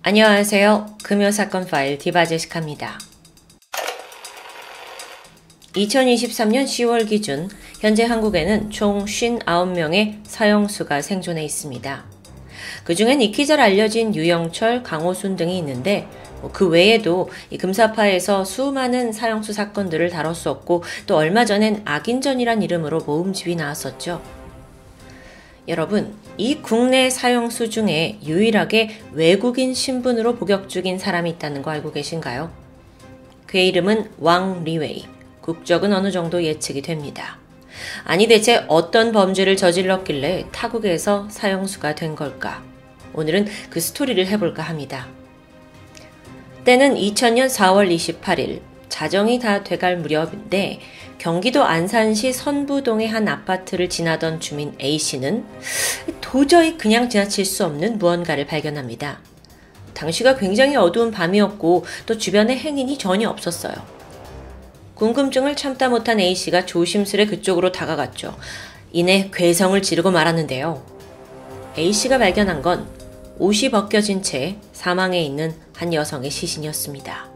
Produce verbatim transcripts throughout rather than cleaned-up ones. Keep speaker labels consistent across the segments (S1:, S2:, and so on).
S1: 안녕하세요. 금요사건 파일 디바제시카입니다. 이천이십삼년 시월 기준 현재 한국에는 총 오십구 명의 사형수가 생존해 있습니다. 그 중엔 익히 잘 알려진 유영철, 강호순 등이 있는데 그 외에도 이 금사파에서 수많은 사형수 사건들을 다뤘었고 또 얼마 전엔 악인전이란 이름으로 모음집이 나왔었죠. 여러분, 이 국내 사형수 중에 유일하게 외국인 신분으로 복역 중인 사람이 있다는 거 알고 계신가요? 그의 이름은 왕 리웨이. 국적은 어느 정도 예측이 됩니다. 아니 대체 어떤 범죄를 저질렀길래 타국에서 사형수가 된 걸까? 오늘은 그 스토리를 해볼까 합니다. 때는 이천년 사월 이십팔일 자정이 다 돼갈 무렵인데 경기도 안산시 선부동의 한 아파트를 지나던 주민 A씨는 도저히 그냥 지나칠 수 없는 무언가를 발견합니다. 당시가 굉장히 어두운 밤이었고 또 주변에 행인이 전혀 없었어요. 궁금증을 참다 못한 A씨가 조심스레 그쪽으로 다가갔죠. 이내 괴성을 지르고 말았는데요. A씨가 발견한 건 옷이 벗겨진 채 사망해 있는 한 여성의 시신이었습니다.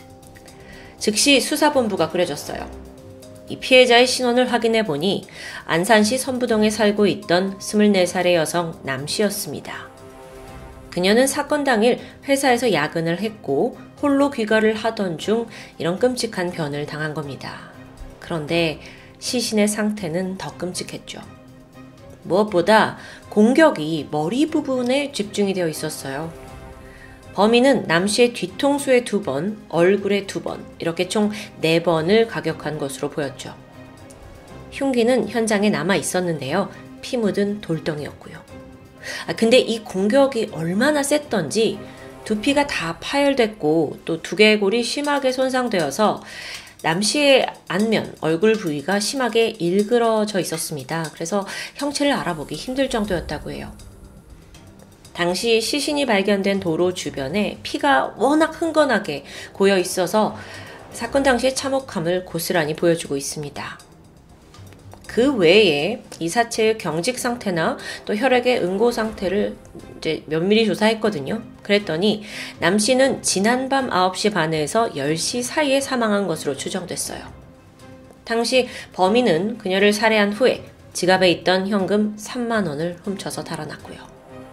S1: 즉시 수사본부가 꾸려졌어요. 이 피해자의 신원을 확인해 보니 안산시 선부동에 살고 있던 스물네 살의 여성 남씨였습니다. 그녀는 사건 당일 회사에서 야근을 했고 홀로 귀가를 하던 중 이런 끔찍한 변을 당한 겁니다. 그런데 시신의 상태는 더 끔찍했죠. 무엇보다 공격이 머리 부분에 집중이 되어 있었어요. 범인은 남씨의 뒤통수에 두 번, 얼굴에 두 번, 이렇게 총 네 번을 가격한 것으로 보였죠. 흉기는 현장에 남아 있었는데요. 피 묻은 돌덩이였고요. 아, 근데 이 공격이 얼마나 셌던지 두피가 다 파열됐고 또 두개골이 심하게 손상되어서 남씨의 안면, 얼굴 부위가 심하게 일그러져 있었습니다. 그래서 형체를 알아보기 힘들 정도였다고 해요. 당시 시신이 발견된 도로 주변에 피가 워낙 흥건하게 고여 있어서 사건 당시의 참혹함을 고스란히 보여주고 있습니다. 그 외에 이 사체의 경직 상태나 또 혈액의 응고 상태를 이제 면밀히 조사했거든요. 그랬더니 남씨는 지난밤 아홉시 반에서 열시 사이에 사망한 것으로 추정됐어요. 당시 범인은 그녀를 살해한 후에 지갑에 있던 현금 삼만 원을 훔쳐서 달아났고요.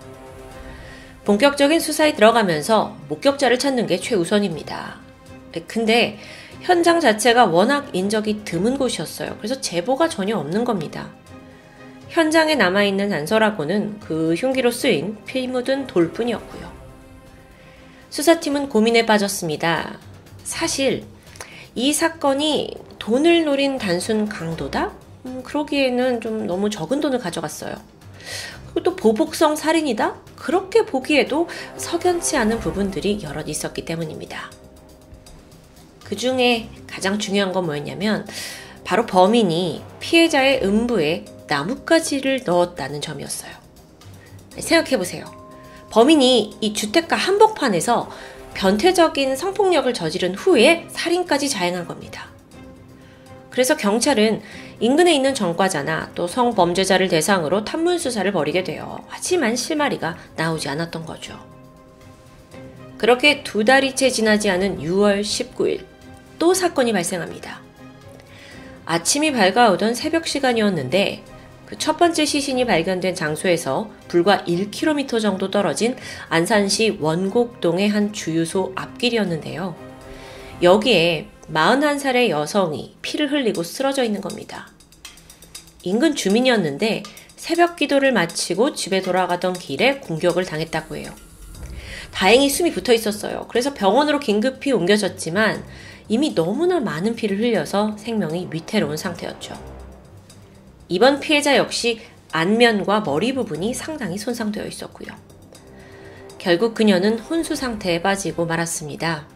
S1: 본격적인 수사에 들어가면서 목격자를 찾는 게 최우선입니다. 근데 현장 자체가 워낙 인적이 드문 곳이었어요. 그래서 제보가 전혀 없는 겁니다. 현장에 남아있는 단서라고는 그 흉기로 쓰인 피 묻은 돌뿐이었고요. 수사팀은 고민에 빠졌습니다. 사실 이 사건이 돈을 노린 단순 강도다? 음, 그러기에는 좀 너무 적은 돈을 가져갔어요. 그리고 또 보복성 살인이다? 그렇게 보기에도 석연치 않은 부분들이 여럿 있었기 때문입니다. 그 중에 가장 중요한 건 뭐였냐면 바로 범인이 피해자의 음부에 나뭇가지를 넣었다는 점이었어요. 생각해보세요. 범인이 이 주택가 한복판에서 변태적인 성폭력을 저지른 후에 살인까지 자행한 겁니다. 그래서 경찰은 인근에 있는 전과자나 또 성범죄자를 대상으로 탐문 수사를 벌이게 돼요. 하지만 실마리가 나오지 않았던 거죠. 그렇게 두 달이 채 지나지 않은 유월 십구일 또 사건이 발생합니다. 아침이 밝아오던 새벽 시간이었는데 그 첫 번째 시신이 발견된 장소에서 불과 일 킬로미터 정도 떨어진 안산시 원곡동의 한 주유소 앞길이었는데요. 여기에 마흔한 살의 여성이 피를 흘리고 쓰러져 있는 겁니다. 인근 주민이었는데 새벽 기도를 마치고 집에 돌아가던 길에 공격을 당했다고 해요. 다행히 숨이 붙어 있었어요. 그래서 병원으로 긴급히 옮겨졌지만 이미 너무나 많은 피를 흘려서 생명이 위태로운 상태였죠. 이번 피해자 역시 안면과 머리 부분이 상당히 손상되어 있었고요. 결국 그녀는 혼수 상태에 빠지고 말았습니다.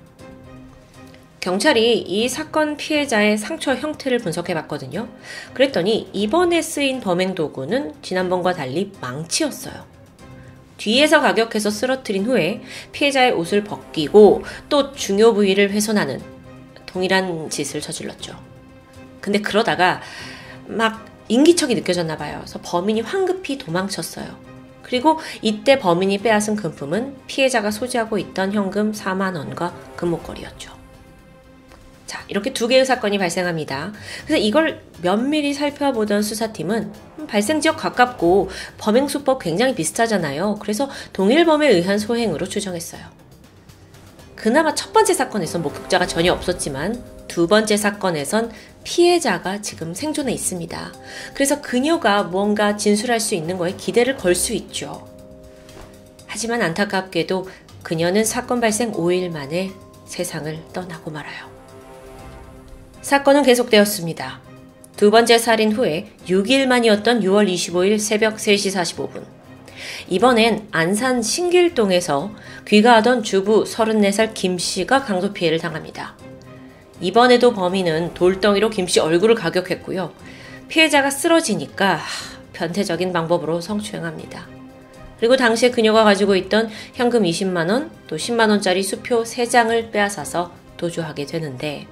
S1: 경찰이 이 사건 피해자의 상처 형태를 분석해봤거든요. 그랬더니 이번에 쓰인 범행 도구는 지난번과 달리 망치였어요. 뒤에서 가격해서 쓰러뜨린 후에 피해자의 옷을 벗기고 또 중요 부위를 훼손하는 동일한 짓을 저질렀죠. 근데 그러다가 막 인기척이 느껴졌나 봐요. 그래서 범인이 황급히 도망쳤어요. 그리고 이때 범인이 빼앗은 금품은 피해자가 소지하고 있던 현금 사만 원과 금목걸이였죠. 자, 이렇게 두 개의 사건이 발생합니다. 그래서 이걸 면밀히 살펴보던 수사팀은 발생 지역 가깝고 범행 수법 굉장히 비슷하잖아요. 그래서 동일범에 의한 소행으로 추정했어요. 그나마 첫 번째 사건에선 목격자가 전혀 없었지만 두 번째 사건에선 피해자가 지금 생존해 있습니다. 그래서 그녀가 무언가 진술할 수 있는 거에 기대를 걸 수 있죠. 하지만 안타깝게도 그녀는 사건 발생 오 일 만에 세상을 떠나고 말아요. 사건은 계속되었습니다. 두 번째 살인 후에 육 일 만이었던 유월 이십오일 새벽 세 시 사십오 분. 이번엔 안산 신길동에서 귀가하던 주부 서른네 살 김씨가 강도 피해를 당합니다. 이번에도 범인은 돌덩이로 김씨 얼굴을 가격했고요. 피해자가 쓰러지니까 변태적인 방법으로 성추행합니다. 그리고 당시에 그녀가 가지고 있던 현금 이십만 원, 또 십만 원짜리 수표 세 장을 빼앗아서 도주하게 되는데,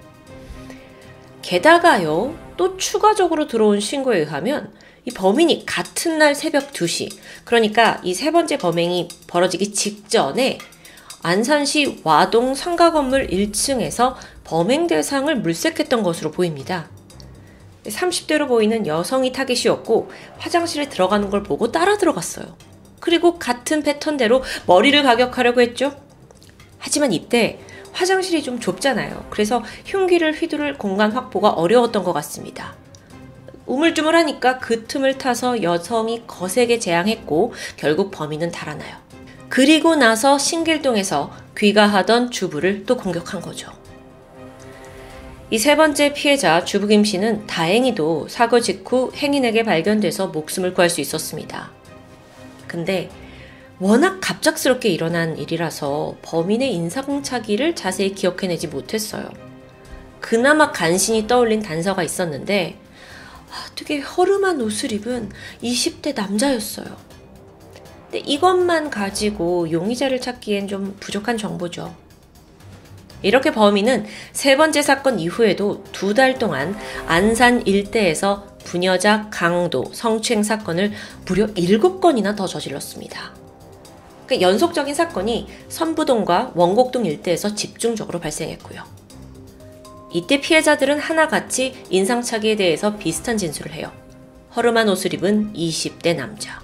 S1: 게다가요, 또 추가적으로 들어온 신고에 의하면 이 범인이 같은 날 새벽 두 시, 그러니까 이 세 번째 범행이 벌어지기 직전에 안산시 와동 상가 건물 일 층에서 범행 대상을 물색했던 것으로 보입니다. 삼십 대로 보이는 여성이 타깃이었고 화장실에 들어가는 걸 보고 따라 들어갔어요. 그리고 같은 패턴대로 머리를 가격하려고 했죠. 하지만 이때 화장실이 좀 좁잖아요. 그래서 흉기를 휘두를 공간 확보가 어려웠던 것 같습니다. 우물쭈물하니까 그 틈을 타서 여성이 거세게 재앙했고 결국 범인은 달아나요. 그리고 나서 신길동에서 귀가하던 주부를 또 공격한 거죠. 이 세 번째 피해자 주부 김 씨는 다행히도 사고 직후 행인에게 발견돼서 목숨을 구할 수 있었습니다. 근데 워낙 갑작스럽게 일어난 일이라서 범인의 인상착의를 자세히 기억해내지 못했어요. 그나마 간신히 떠올린 단서가 있었는데 되게 허름한 옷을 입은 이십 대 남자였어요. 근데 이것만 가지고 용의자를 찾기엔 좀 부족한 정보죠. 이렇게 범인은 세 번째 사건 이후에도 두 달 동안 안산 일대에서 부녀자 강도 성추행 사건을 무려 일곱 건이나 더 저질렀습니다. 그러니까 연속적인 사건이 선부동과 원곡동 일대에서 집중적으로 발생했고요. 이때 피해자들은 하나같이 인상착의에 대해서 비슷한 진술을 해요. 허름한 옷을 입은 이십 대 남자.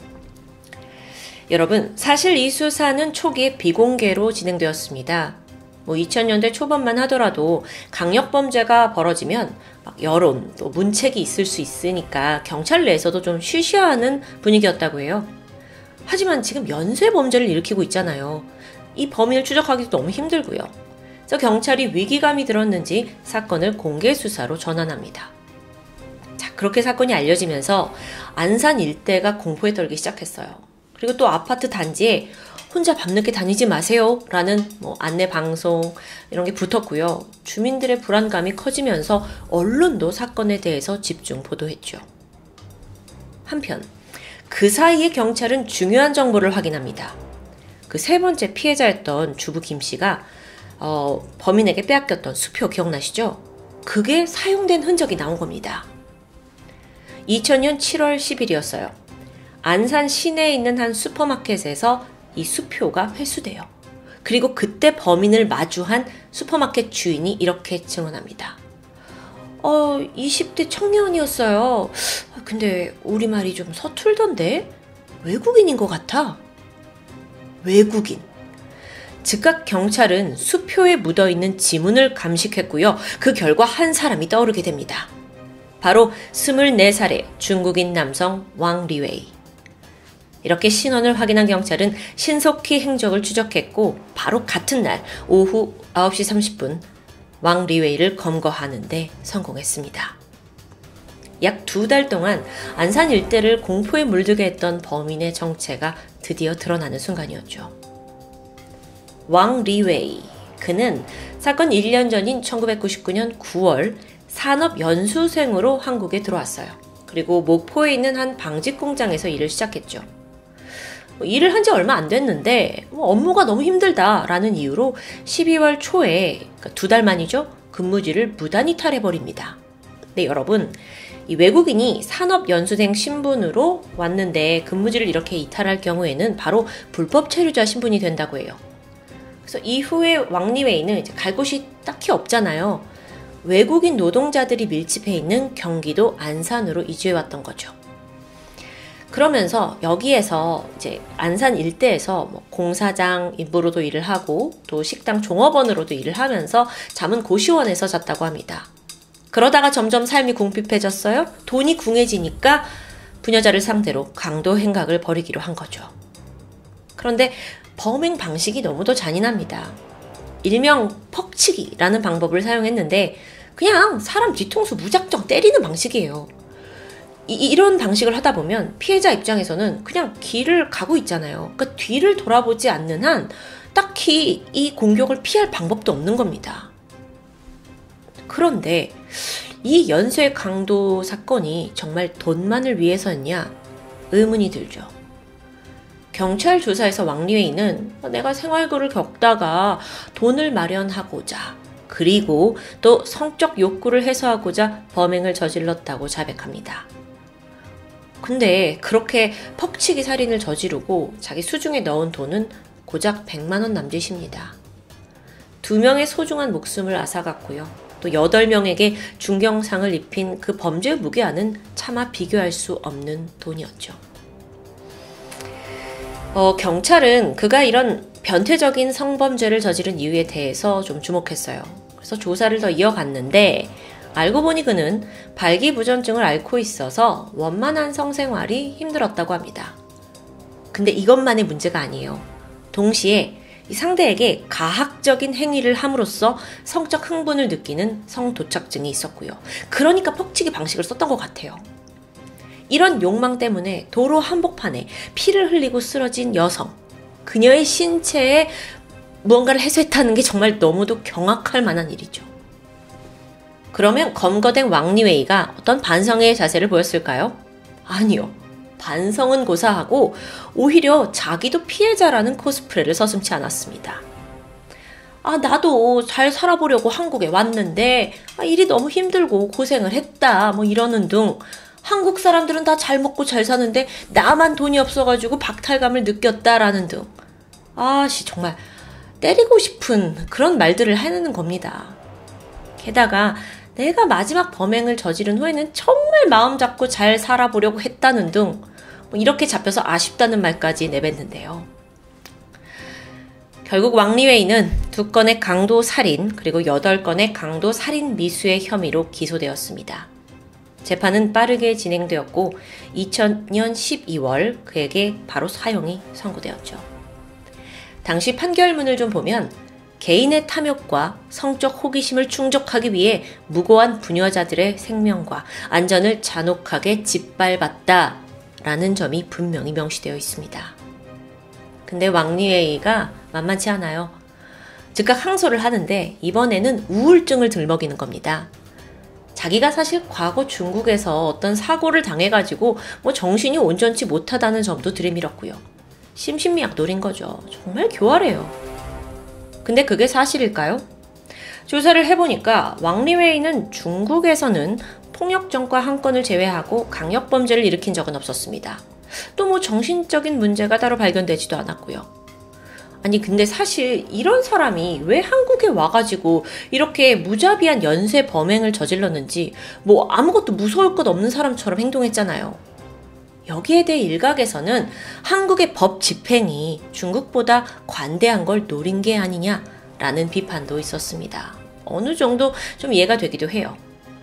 S1: 여러분, 사실 이 수사는 초기에 비공개로 진행되었습니다. 뭐 이천 년대 초반만 하더라도 강력범죄가 벌어지면 막 여론, 또 문책이 있을 수 있으니까 경찰 내에서도 좀 쉬쉬하는 분위기였다고 해요. 하지만 지금 연쇄범죄를 일으키고 있잖아요. 이 범인을 추적하기도 너무 힘들고요. 그래서 경찰이 위기감이 들었는지 사건을 공개 수사로 전환합니다. 자, 그렇게 사건이 알려지면서 안산 일대가 공포에 떨기 시작했어요. 그리고 또 아파트 단지에 혼자 밤늦게 다니지 마세요 라는 뭐 안내 방송 이런 게 붙었고요. 주민들의 불안감이 커지면서 언론도 사건에 대해서 집중 보도했죠. 한편 그 사이에 경찰은 중요한 정보를 확인합니다. 그 세 번째 피해자였던 주부 김 씨가 어, 범인에게 빼앗겼던 수표 기억나시죠? 그게 사용된 흔적이 나온 겁니다. 이천 년 칠월 십일이었어요. 안산 시내에 있는 한 슈퍼마켓에서 이 수표가 회수돼요. 그리고 그때 범인을 마주한 슈퍼마켓 주인이 이렇게 증언합니다. 어, 이십 대 청년이었어요. 근데 우리말이 좀 서툴던데? 외국인인 것 같아. 외국인. 즉각 경찰은 수표에 묻어있는 지문을 감식했고요. 그 결과 한 사람이 떠오르게 됩니다. 바로 스물네 살의 중국인 남성 왕 리웨이. 이렇게 신원을 확인한 경찰은 신속히 행적을 추적했고 바로 같은 날 오후 아홉 시 삼십 분 왕 리웨이를 검거하는데 성공했습니다. 약 두 달 동안 안산 일대를 공포에 물들게 했던 범인의 정체가 드디어 드러나는 순간이었죠. 왕 리웨이, 그는 사건 일 년 전인 천구백구십구 년 구월 산업연수생으로 한국에 들어왔어요. 그리고 목포에 있는 한 방직 공장에서 일을 시작했죠. 일을 한 지 얼마 안 됐는데 업무가 너무 힘들다라는 이유로 십이월 초에, 그러니까 두 달 만이죠, 근무지를 무단 이탈해버립니다. 네, 여러분, 이 외국인이 산업연수생 신분으로 왔는데 근무지를 이렇게 이탈할 경우에는 바로 불법 체류자 신분이 된다고 해요. 그래서 이후에 왕리웨이는 이제 갈 곳이 딱히 없잖아요. 외국인 노동자들이 밀집해 있는 경기도 안산으로 이주해왔던 거죠. 그러면서 여기에서 이제 안산 일대에서 뭐 공사장 인부로도 일을 하고 또 식당 종업원으로도 일을 하면서 잠은 고시원에서 잤다고 합니다. 그러다가 점점 삶이 궁핍해졌어요. 돈이 궁해지니까 부녀자를 상대로 강도 행각을 벌이기로 한 거죠. 그런데 범행 방식이 너무도 잔인합니다. 일명 퍽치기라는 방법을 사용했는데 그냥 사람 뒤통수 무작정 때리는 방식이에요. 이, 이런 방식을 하다 보면 피해자 입장에서는 그냥 길을 가고 있잖아요. 그러니까 뒤를 돌아보지 않는 한 딱히 이 공격을 피할 방법도 없는 겁니다. 그런데 이 연쇄 강도 사건이 정말 돈만을 위해서였냐 의문이 들죠. 경찰 조사에서 왕리웨이는 내가 생활고를 겪다가 돈을 마련하고자 그리고 또 성적 욕구를 해소하고자 범행을 저질렀다고 자백합니다. 근데 그렇게 퍽치기 살인을 저지르고 자기 수중에 넣은 돈은 고작 백만 원 남짓입니다. 두 명의 소중한 목숨을 앗아갔고요. 또 여덟 명에게 중경상을 입힌 그 범죄의 무게와는 차마 비교할 수 없는 돈이었죠. 어, 경찰은 그가 이런 변태적인 성범죄를 저지른 이유에 대해서 좀 주목했어요. 그래서 조사를 더 이어갔는데 알고 보니 그는 발기부전증을 앓고 있어서 원만한 성생활이 힘들었다고 합니다. 근데 이것만의 문제가 아니에요. 동시에 이 상대에게 가학적인 행위를 함으로써 성적 흥분을 느끼는 성도착증이 있었고요. 그러니까 퍽치기 방식을 썼던 것 같아요. 이런 욕망 때문에 도로 한복판에 피를 흘리고 쓰러진 여성, 그녀의 신체에 무언가를 해소했다는 게 정말 너무도 경악할 만한 일이죠. 그러면 검거된 왕리웨이가 어떤 반성의 자세를 보였을까요? 아니요. 반성은 고사하고 오히려 자기도 피해자라는 코스프레를 서슴지 않았습니다. 아, 나도 잘 살아보려고 한국에 왔는데 아, 일이 너무 힘들고 고생을 했다 뭐 이러는 등 한국 사람들은 다 잘 먹고 잘 사는데 나만 돈이 없어가지고 박탈감을 느꼈다라는 등 아씨 정말 때리고 싶은 그런 말들을 해내는 겁니다. 게다가 내가 마지막 범행을 저지른 후에는 정말 마음 잡고 잘 살아보려고 했다는 등 뭐 이렇게 잡혀서 아쉽다는 말까지 내뱉는데요. 결국 왕리웨이는 두 건의 강도 살인 그리고 여덟 건의 강도 살인 미수의 혐의로 기소되었습니다. 재판은 빠르게 진행되었고 이천 년 십이월 그에게 바로 사형이 선고되었죠. 당시 판결문을 좀 보면 개인의 탐욕과 성적 호기심을 충족하기 위해 무고한 부녀자들의 생명과 안전을 잔혹하게 짓밟았다라는 점이 분명히 명시되어 있습니다. 근데 왕리웨이가 만만치 않아요. 즉각 항소를 하는데 이번에는 우울증을 들먹이는 겁니다. 자기가 사실 과거 중국에서 어떤 사고를 당해가지고 뭐 정신이 온전치 못하다는 점도 들이밀었고요. 심신미약 노린 거죠. 정말 교활해요. 근데 그게 사실일까요? 조사를 해보니까 왕리웨이는 중국에서는 폭력전과 한 건을 제외하고 강력범죄를 일으킨 적은 없었습니다. 또 뭐 정신적인 문제가 따로 발견되지도 않았고요. 아니 근데 사실 이런 사람이 왜 한국에 와가지고 이렇게 무자비한 연쇄 범행을 저질렀는지 뭐 아무것도 무서울 것 없는 사람처럼 행동했잖아요. 여기에 대해 일각에서는 한국의 법 집행이 중국보다 관대한 걸 노린 게 아니냐라는 비판도 있었습니다. 어느 정도 좀 이해가 되기도 해요.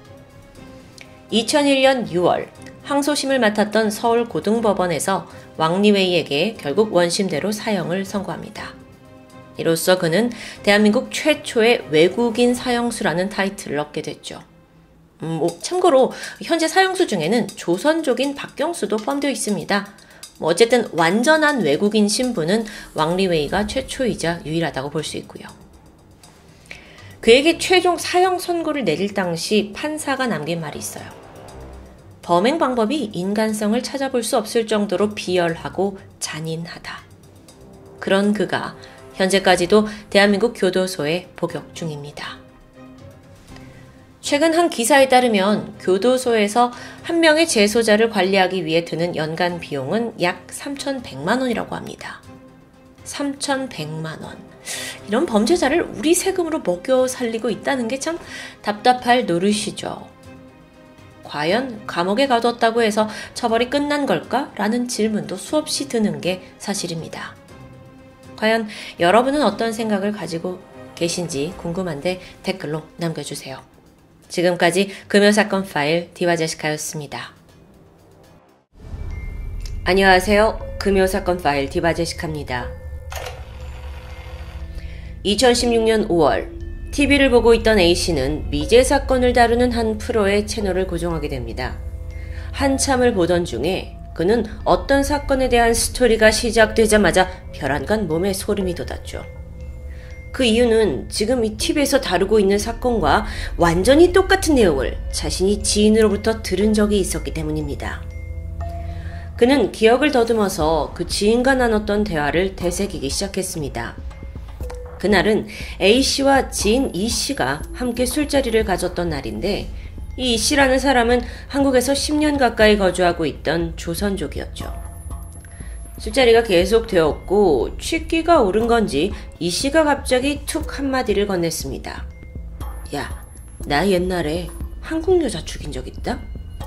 S1: 이천일 년 유월 항소심을 맡았던 서울고등법원에서 왕리웨이에게 결국 원심대로 사형을 선고합니다. 이로써 그는 대한민국 최초의 외국인 사형수라는 타이틀을 얻게 됐죠. 음, 뭐 참고로 현재 사형수 중에는 조선족인 박경수도 포함되어 있습니다. 뭐 어쨌든 완전한 외국인 신분은 왕리웨이가 최초이자 유일하다고 볼 수 있고요. 그에게 최종 사형 선고를 내릴 당시 판사가 남긴 말이 있어요. 범행 방법이 인간성을 찾아볼 수 없을 정도로 비열하고 잔인하다. 그런 그가 현재까지도 대한민국 교도소에 복역 중입니다. 최근 한 기사에 따르면 교도소에서 한 명의 재소자를 관리하기 위해 드는 연간 비용은 약 삼천백만 원이라고 합니다. 삼천백만 원. 이런 범죄자를 우리 세금으로 먹여 살리고 있다는 게 참 답답할 노릇이죠. 과연 감옥에 가뒀다고 해서 처벌이 끝난 걸까? 라는 질문도 수없이 드는 게 사실입니다. 과연 여러분은 어떤 생각을 가지고 계신지 궁금한데 댓글로 남겨주세요. 지금까지 금요사건 파일 디바제시카였습니다. 안녕하세요. 금요사건 파일 디바제시카입니다. 이천십육 년 오월 티비를 보고 있던 A씨는 미제 사건을 다루는 한 프로의 채널을 고정하게 됩니다. 한참을 보던 중에 그는 어떤 사건에 대한 스토리가 시작되자마자 벼랑간 몸에 소름이 돋았죠. 그 이유는 지금 이 티비에서 다루고 있는 사건과 완전히 똑같은 내용을 자신이 지인으로부터 들은 적이 있었기 때문입니다. 그는 기억을 더듬어서 그 지인과 나눴던 대화를 되새기기 시작했습니다. 그날은 A씨와 지인 E씨가 함께 술자리를 가졌던 날인데 이 E씨라는 사람은 한국에서 십 년 가까이 거주하고 있던 조선족이었죠. 술자리가 계속 되었고 취기가 오른 건지 E씨가 갑자기 툭 한마디를 건넸습니다. 야, 나 옛날에 한국 여자 죽인 적 있다?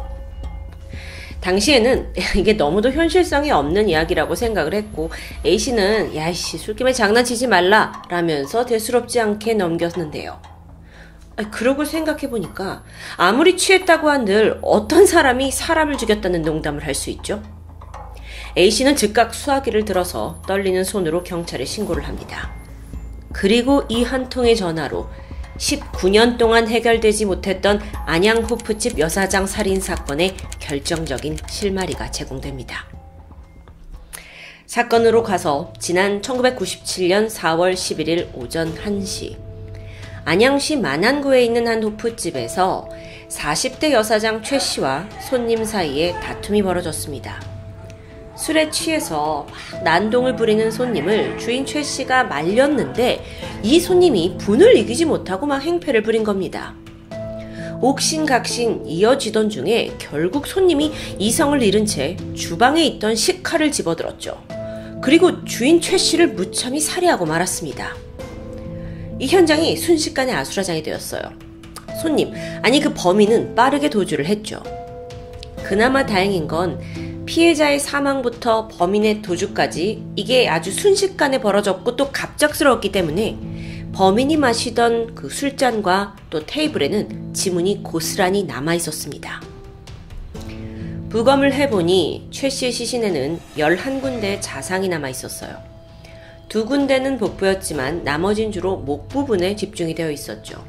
S1: 당시에는 이게 너무도 현실성이 없는 이야기라고 생각을 했고 A씨는 야이씨 술김에 장난치지 말라 라면서 대수롭지 않게 넘겼는데요. 그러고 생각해보니까 아무리 취했다고 한들 어떤 사람이 사람을 죽였다는 농담을 할 수 있죠? A씨는 즉각 수화기를 들어서 떨리는 손으로 경찰에 신고를 합니다. 그리고 이 한 통의 전화로 십구 년 동안 해결되지 못했던 안양 호프집 여사장 살인 사건의 결정적인 실마리가 제공됩니다. 사건으로 가서 지난 천구백구십칠 년 사월 십일일 오전 한 시 안양시 만안구에 있는 한 호프집에서 사십 대 여사장 최씨와 손님 사이에 다툼이 벌어졌습니다. 술에 취해서 막 난동을 부리는 손님을 주인 최씨가 말렸는데 이 손님이 분을 이기지 못하고 막 행패를 부린 겁니다. 옥신각신 이어지던 중에 결국 손님이 이성을 잃은 채 주방에 있던 식칼을 집어들었죠. 그리고 주인 최씨를 무참히 살해하고 말았습니다. 이 현장이 순식간에 아수라장이 되었어요. 손님, 아니 그 범인은 빠르게 도주를 했죠. 그나마 다행인 건 피해자의 사망부터 범인의 도주까지 이게 아주 순식간에 벌어졌고 또 갑작스러웠기 때문에 범인이 마시던 그 술잔과 또 테이블에는 지문이 고스란히 남아 있었습니다. 부검을 해보니 최 씨의 시신에는 열한 군데의 자상이 남아 있었어요. 두 군데는 복부였지만 나머진 주로 목 부분에 집중이 되어 있었죠.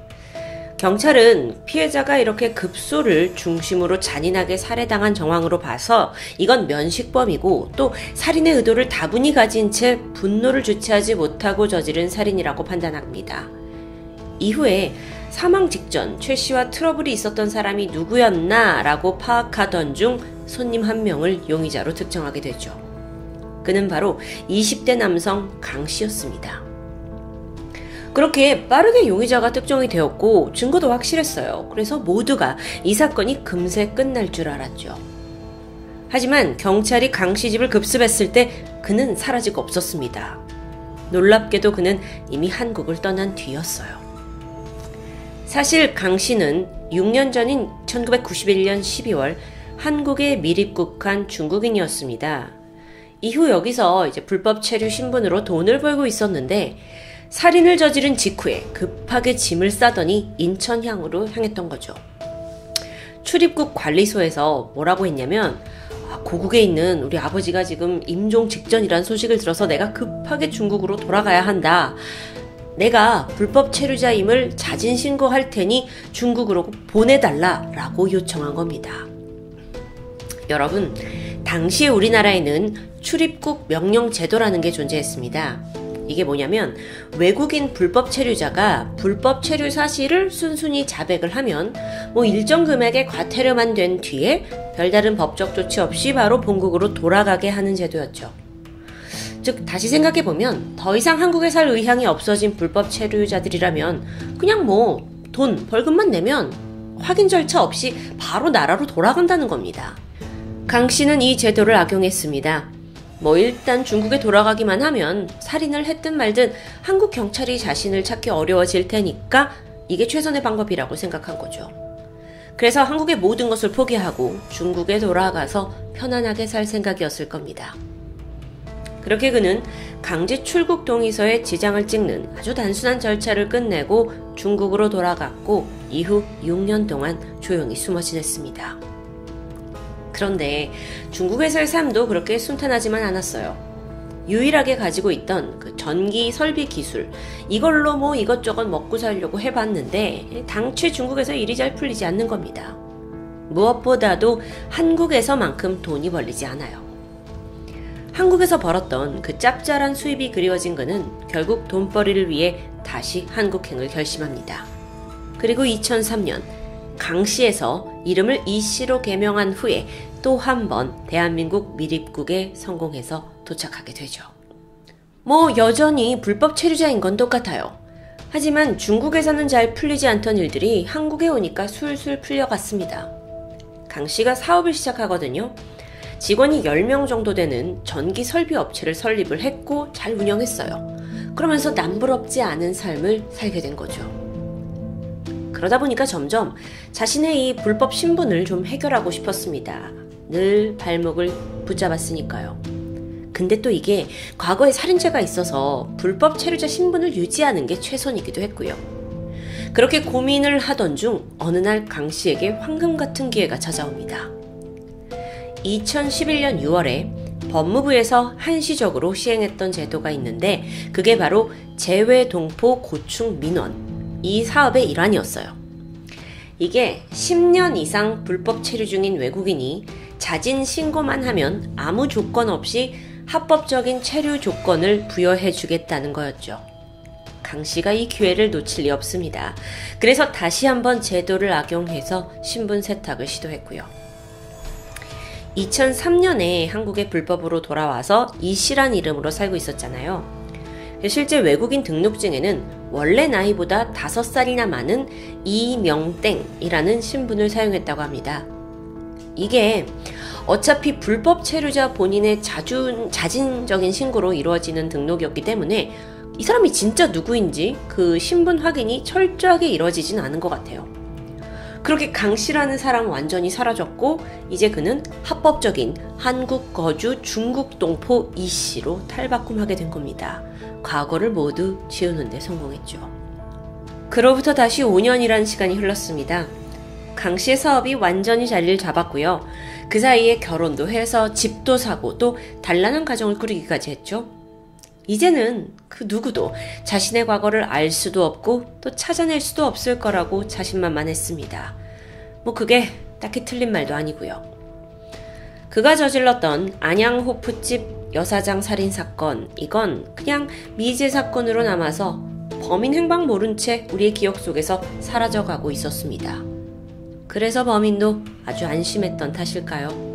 S1: 경찰은 피해자가 이렇게 급소를 중심으로 잔인하게 살해당한 정황으로 봐서 이건 면식범이고 또 살인의 의도를 다분히 가진 채 분노를 주체하지 못하고 저지른 살인이라고 판단합니다. 이후에 사망 직전 최 씨와 트러블이 있었던 사람이 누구였나 라고 파악하던 중 손님 한 명을 용의자로 특정하게 되죠. 그는 바로 이십 대 남성 강 씨였습니다. 그렇게 빠르게 용의자가 특정이 되었고 증거도 확실했어요. 그래서 모두가 이 사건이 금세 끝날 줄 알았죠. 하지만 경찰이 강 씨 집을 급습했을 때 그는 사라지고 없었습니다. 놀랍게도 그는 이미 한국을 떠난 뒤였어요. 사실 강 씨는 육 년 전인 천구백구십일 년 십이월 한국에 밀입국한 중국인이었습니다. 이후 여기서 이제 불법 체류 신분으로 돈을 벌고 있었는데 살인을 저지른 직후에 급하게 짐을 싸더니 인천향으로 향했던 거죠. 출입국 관리소에서 뭐라고 했냐면 아, 고국에 있는 우리 아버지가 지금 임종 직전이란 소식을 들어서 내가 급하게 중국으로 돌아가야 한다. 내가 불법 체류자임을 자진 신고할 테니 중국으로 보내달라라고 요청한 겁니다. 여러분, 당시 우리나라에는 출입국 명령 제도라는 게 존재했습니다. 이게 뭐냐면 외국인 불법 체류자가 불법 체류 사실을 순순히 자백을 하면 뭐 일정 금액의 과태료만 된 뒤에 별다른 법적 조치 없이 바로 본국으로 돌아가게 하는 제도였죠. 즉 다시 생각해보면 더 이상 한국에 살 의향이 없어진 불법 체류자들이라면 그냥 뭐 돈, 벌금만 내면 확인 절차 없이 바로 나라로 돌아간다는 겁니다. 강 씨는 이 제도를 악용했습니다. 뭐 일단 중국에 돌아가기만 하면 살인을 했든 말든 한국 경찰이 자신을 찾기 어려워질 테니까 이게 최선의 방법이라고 생각한 거죠. 그래서 한국의 모든 것을 포기하고 중국에 돌아가서 편안하게 살 생각이었을 겁니다. 그렇게 그는 강제 출국 동의서에 지장을 찍는 아주 단순한 절차를 끝내고 중국으로 돌아갔고 이후 육 년 동안 조용히 숨어 지냈습니다. 그런데 중국에서의 삶도 그렇게 순탄하지만 않았어요. 유일하게 가지고 있던 그 전기 설비 기술, 이걸로 뭐 이것저것 먹고 살려고 해봤는데 당최 중국에서 일이 잘 풀리지 않는 겁니다. 무엇보다도 한국에서만큼 돈이 벌리지 않아요. 한국에서 벌었던 그 짭짤한 수입이 그리워진 그는 결국 돈벌이를 위해 다시 한국행을 결심합니다. 그리고 이천삼 년 강씨에서 이름을 이씨로 개명한 후에 또 한 번 대한민국 밀입국에 성공해서 도착하게 되죠. 뭐 여전히 불법 체류자인 건 똑같아요. 하지만 중국에서는 잘 풀리지 않던 일들이 한국에 오니까 술술 풀려갔습니다. 강씨가 사업을 시작하거든요. 직원이 열 명 정도 되는 전기 설비 업체를 설립을 했고 잘 운영했어요. 그러면서 남부럽지 않은 삶을 살게 된 거죠. 그러다 보니까 점점 자신의 이 불법 신분을 좀 해결하고 싶었습니다. 늘 발목을 붙잡았으니까요. 근데 또 이게 과거에 살인죄가 있어서 불법 체류자 신분을 유지하는 게 최선이기도 했고요. 그렇게 고민을 하던 중 어느 날 강 씨에게 황금 같은 기회가 찾아옵니다. 이천십일 년 유월에 법무부에서 한시적으로 시행했던 제도가 있는데 그게 바로 재외동포 고충 민원, 이 사업의 일환이었어요. 이게 십 년 이상 불법 체류 중인 외국인이 자진 신고만 하면 아무 조건 없이 합법적인 체류 조건을 부여해 주겠다는 거였죠. 강 씨가 이 기회를 놓칠 리 없습니다. 그래서 다시 한번 제도를 악용해서 신분 세탁을 시도했고요. 이천삼 년에 한국에 불법으로 돌아와서 이씨란 이름으로 살고 있었잖아요. 실제 외국인 등록증에는 원래 나이보다 다섯 살이나 많은 이명땡이라는 신분을 사용했다고 합니다. 이게 어차피 불법 체류자 본인의 자주, 자진적인 신고로 이루어지는 등록이었기 때문에 이 사람이 진짜 누구인지 그 신분 확인이 철저하게 이루어지진 않은 것 같아요. 그렇게 강 씨라는 사람은 완전히 사라졌고 이제 그는 합법적인 한국 거주 중국 동포 이씨로 탈바꿈하게 된 겁니다. 과거를 모두 지우는 데 성공했죠. 그로부터 다시 오 년이라는 시간이 흘렀습니다. 강 씨의 사업이 완전히 자리를 잡았고요. 그 사이에 결혼도 해서 집도 사고 또 단란한 가정을 꾸리기까지 했죠. 이제는 그 누구도 자신의 과거를 알 수도 없고 또 찾아낼 수도 없을 거라고 자신만만했습니다. 뭐 그게 딱히 틀린 말도 아니고요. 그가 저질렀던 안양 호프집 여사장 살인 사건, 이건 그냥 미제 사건으로 남아서 범인 행방 모른 채 우리의 기억 속에서 사라져가고 있었습니다. 그래서 범인도 아주 안심했던 탓일까요?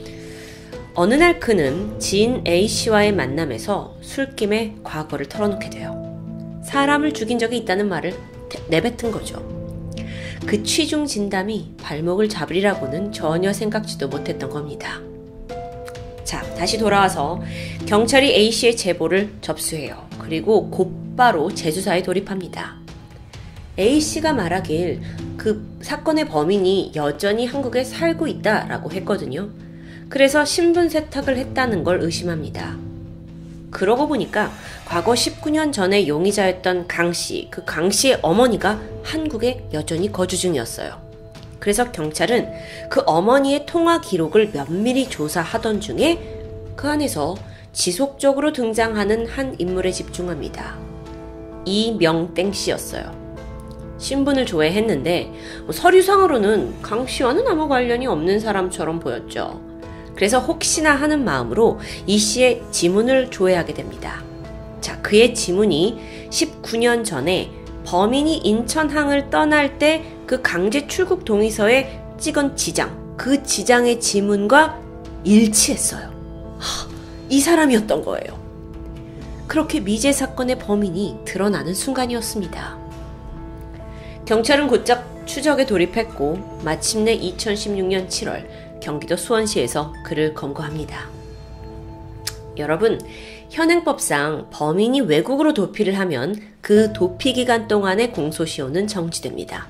S1: 어느 날 그는 지인 A씨와의 만남에서 술김에 과거를 털어놓게 돼요. 사람을 죽인 적이 있다는 말을 내뱉은 거죠. 그 취중 진담이 발목을 잡으리라고는 전혀 생각지도 못했던 겁니다. 자, 다시 돌아와서 경찰이 A씨의 제보를 접수해요. 그리고 곧바로 재수사에 돌입합니다. A씨가 말하길 그 사건의 범인이 여전히 한국에 살고 있다라고 했거든요. 그래서 신분 세탁을 했다는 걸 의심합니다. 그러고 보니까 과거 십구 년 전에 용의자였던 강씨, 그 강씨의 어머니가 한국에 여전히 거주 중이었어요. 그래서 경찰은 그 어머니의 통화 기록을 면밀히 조사하던 중에 그 안에서 지속적으로 등장하는 한 인물에 집중합니다. 이명땡 씨였어요. 신분을 조회했는데 서류상으로는 강 씨와는 아무 관련이 없는 사람처럼 보였죠. 그래서 혹시나 하는 마음으로 이 씨의 지문을 조회하게 됩니다. 자, 그의 지문이 십구 년 전에 범인이 인천항을 떠날 때 그 강제 출국 동의서에 찍은 지장, 그 지장의 지문과 일치했어요. 하, 이 사람이었던 거예요. 그렇게 미제 사건의 범인이 드러나는 순간이었습니다. 경찰은 곧장 추적에 돌입했고 마침내 이천십육 년 칠월 경기도 수원시에서 그를 검거합니다. 여러분, 현행법상 범인이 외국으로 도피를 하면 그 도피 기간 동안의 공소시효는 정지됩니다.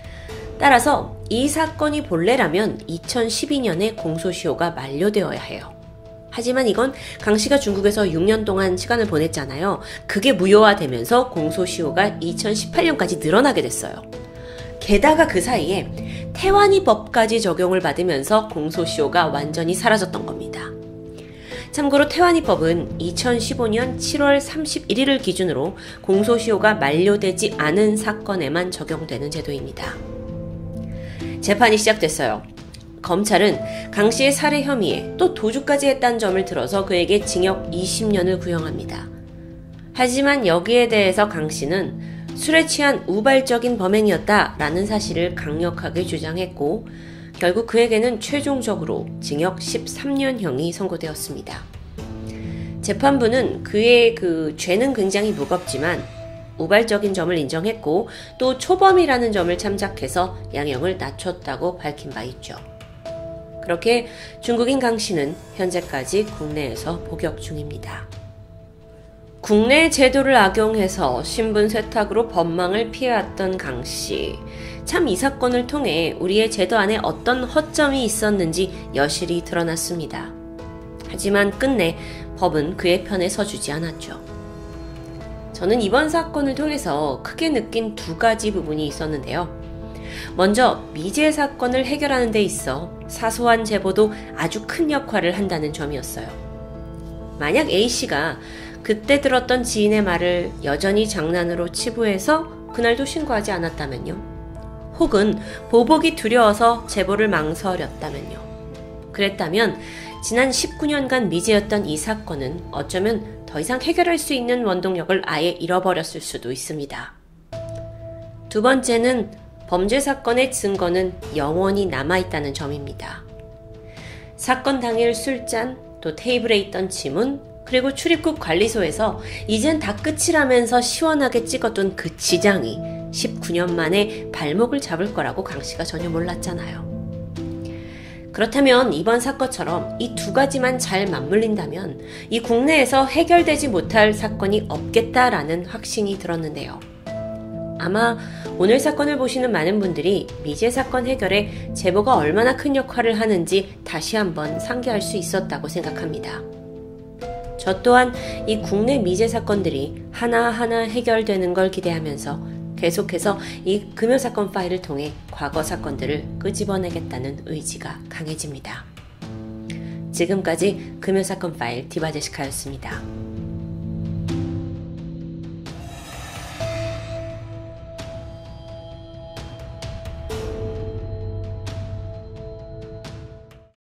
S1: 따라서 이 사건이 본래라면 이천십이 년에 공소시효가 만료되어야 해요. 하지만 이건 강 씨가 중국에서 육 년 동안 시간을 보냈잖아요. 그게 무효화되면서 공소시효가 이천십팔 년까지 늘어나게 됐어요. 게다가 그 사이에 태완이 법까지 적용을 받으면서 공소시효가 완전히 사라졌던 겁니다. 참고로 태완이법은 이천십오 년 칠월 삼십일 일을 기준으로 공소시효가 만료되지 않은 사건에만 적용되는 제도입니다. 재판이 시작됐어요. 검찰은 강 씨의 살해 혐의에 또 도주까지 했다는 점을 들어서 그에게 징역 이십 년을 구형합니다. 하지만 여기에 대해서 강 씨는 술에 취한 우발적인 범행이었다라는 사실을 강력하게 주장했고 결국 그에게는 최종적으로 징역 십삼 년형이 선고되었습니다. 재판부는 그의 그 죄는 굉장히 무겁지만 우발적인 점을 인정했고 또 초범이라는 점을 참작해서 양형을 낮췄다고 밝힌 바 있죠. 그렇게 중국인 강 씨는 현재까지 국내에서 복역 중입니다. 국내 제도를 악용해서 신분 세탁으로 법망을 피해왔던 강 씨. 참 이 사건을 통해 우리의 제도 안에 어떤 허점이 있었는지 여실히 드러났습니다. 하지만 끝내 법은 그의 편에 서주지 않았죠. 저는 이번 사건을 통해서 크게 느낀 두 가지 부분이 있었는데요. 먼저 미제 사건을 해결하는 데 있어 사소한 제보도 아주 큰 역할을 한다는 점이었어요. 만약 A씨가 그때 들었던 지인의 말을 여전히 장난으로 치부해서 그날도 신고하지 않았다면요. 혹은 보복이 두려워서 제보를 망설였다면요. 그랬다면 지난 십구 년간 미제였던 이 사건은 어쩌면 더 이상 해결할 수 있는 원동력을 아예 잃어버렸을 수도 있습니다. 두 번째는 범죄 사건의 증거는 영원히 남아있다는 점입니다. 사건 당일 술잔, 또 테이블에 있던 지문, 그리고 출입국 관리소에서 이젠 다 끝이라면서 시원하게 찍어둔 그 지장이 십구 년 만에 발목을 잡을 거라고 강 씨가 전혀 몰랐잖아요. 그렇다면 이번 사건처럼 이 두 가지만 잘 맞물린다면 이 국내에서 해결되지 못할 사건이 없겠다라는 확신이 들었는데요. 아마 오늘 사건을 보시는 많은 분들이 미제 사건 해결에 제보가 얼마나 큰 역할을 하는지 다시 한번 상기할 수 있었다고 생각합니다. 저 또한 이 국내 미제 사건들이 하나하나 해결되는 걸 기대하면서 계속해서 이 금요사건 파일을 통해 과거 사건들을 끄집어내겠다는 의지가 강해집니다. 지금까지 금요사건 파일 디바제시카였습니다.